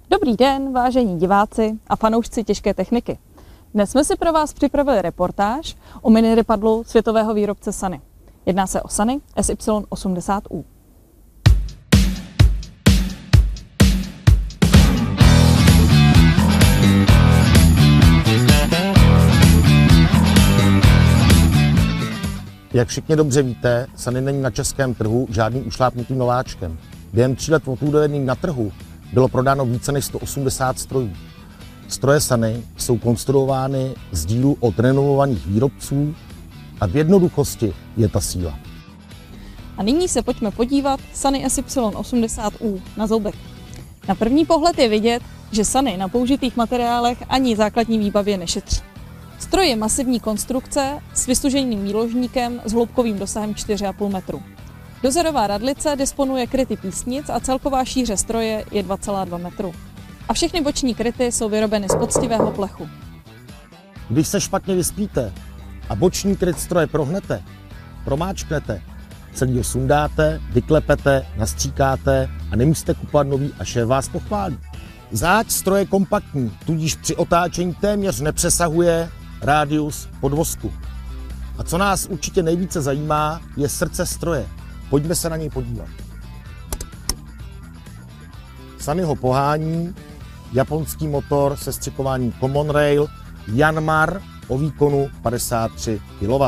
Dobrý den, vážení diváci a fanoušci těžké techniky. Dnes jsme si pro vás připravili reportáž o mini rypadlu světového výrobce SANY. Jedná se o SANY SY80U. Jak všichni dobře víte, SANY není na českém trhu žádným ušlápnutým nováčkem. Během 3 let od uvedení na trhu bylo prodáno více než 180 strojů. Stroje SANY jsou konstruovány z dílů od renomovaných výrobců a v jednoduchosti je ta síla. A nyní se pojďme podívat SANY SY80U na zoubek. Na první pohled je vidět, že SANY na použitých materiálech ani základní výbavě nešetří. Stroj je masivní konstrukce s vystuženým výložníkem s hloubkovým dosahem 4,5 metru. Dozerová radlice disponuje kryty písnic a celková šíře stroje je 2,2 metru. A všechny boční kryty jsou vyrobeny z poctivého plechu. Když se špatně vyspíte a boční kryt stroje prohnete, promáčknete, celý ho sundáte, vyklepete, nastříkáte a nemusíte kupovat nový a šéf vás pochválí. Záď stroje kompaktní, tudíž při otáčení téměř nepřesahuje rádius podvozku. A co nás určitě nejvíce zajímá, je srdce stroje. Pojďme se na něj podívat. SANY ho pohání japonský motor se střikováním Common Rail Yanmar o výkonu 53 kW.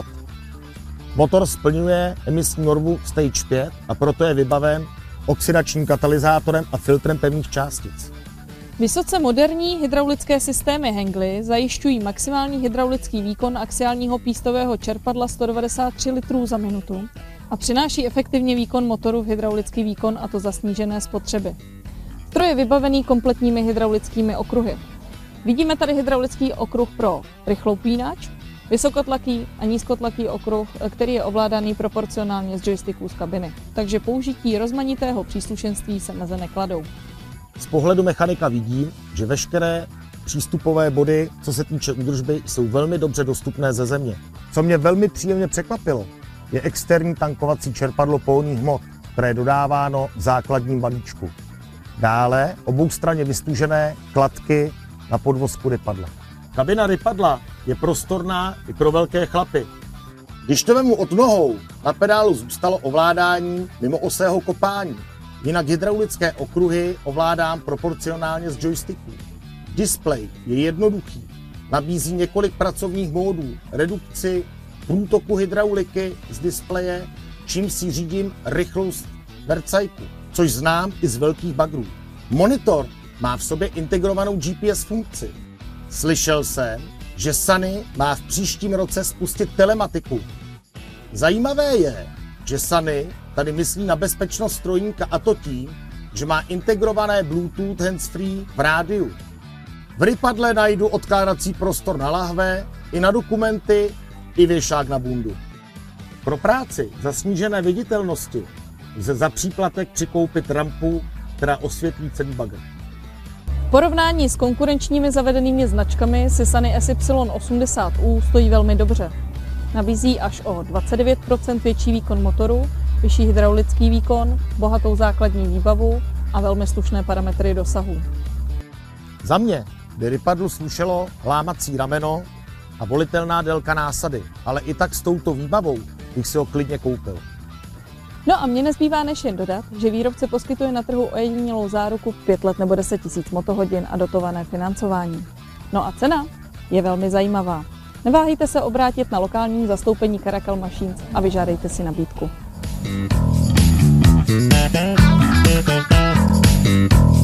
Motor splňuje emisní normu Stage 5 a proto je vybaven oxidačním katalyzátorem a filtrem pevných částic. Vysoce moderní hydraulické systémy Hengly zajišťují maximální hydraulický výkon axiálního pístového čerpadla 193 litrů za minutu a přináší efektivně výkon motoru v hydraulický výkon, a to za snížené spotřeby. Stroj je vybavený kompletními hydraulickými okruhy. Vidíme tady hydraulický okruh pro rychloupínač, vysokotlaký a nízkotlaký okruh, který je ovládaný proporcionálně z joysticků z kabiny, takže použití rozmanitého příslušenství se meze nekladou. Z pohledu mechanika vidím, že veškeré přístupové body, co se týče údržby, jsou velmi dobře dostupné ze země. Co mě velmi příjemně překvapilo, je externí tankovací čerpadlo pohonných hmot, které je dodáváno v základním balíčku. Dále oboustranně vystužené kladky na podvozku rypadla. Kabina rypadla je prostorná i pro velké chlapy. Když to vemu od nohou, na pedálu zůstalo ovládání mimo osého kopání. Jinak hydraulické okruhy ovládám proporcionálně z joysticků. Displej je jednoduchý, nabízí několik pracovních módů, redukci průtoku hydrauliky z displeje, čím si řídím rychlost vercajku, což znám i z velkých bagrů. Monitor má v sobě integrovanou GPS funkci. Slyšel jsem, že SANY má v příštím roce spustit telematiku. Zajímavé je, že SANY tady myslí na bezpečnost strojníka, a to tím, že má integrované Bluetooth handsfree v rádiu. V rypadle najdu odkládací prostor na lahve, i na dokumenty, i věšák na bundu. Pro práci za snížené viditelnosti lze za příplatek přikoupit rampu, která osvětlí celý bagr. V porovnání s konkurenčními zavedenými značkami si SANY SY80U stojí velmi dobře. Nabízí až o 29% větší výkon motoru, vyšší hydraulický výkon, bohatou základní výbavu a velmi slušné parametry dosahu. Za mě by rypadlu slušelo lámací rameno a volitelná délka násady, ale i tak s touto výbavou bych si ho klidně koupil. No a mně nezbývá než jen dodat, že výrobce poskytuje na trhu ojedinělou záruku 5 let nebo 10 000 motohodin a dotované financování. No a cena je velmi zajímavá. Neváhejte se obrátit na lokální zastoupení CARACAL Machines a vyžádejte si nabídku.